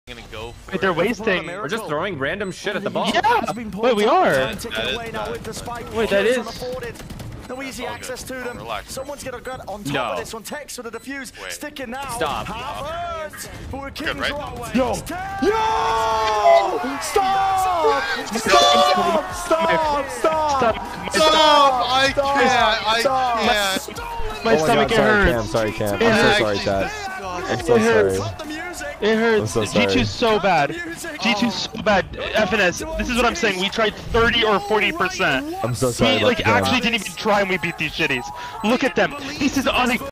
gonna go for Wait, they're wasting. We're just throwing random shit at the ball. Yeah! Wait, we are. Wait, that is. No easy access to them. Someone's gonna get on top of this one. Tex with a defuse. Sticking now. Stop. But we're kicking right? Yo! Yo! Stop! Stop! Stop! Stop! I can't. My stomach hurts. Sorry, Cam. I'm so sorry, Chad. I'm so sorry. It hurts. I'm so sorry. G2's so bad. G2's so bad. FNS, this is what I'm saying. We tried 30 or 40%. I'm so sorry. We like actually didn't even try and we beat these shitties. Look at them. This is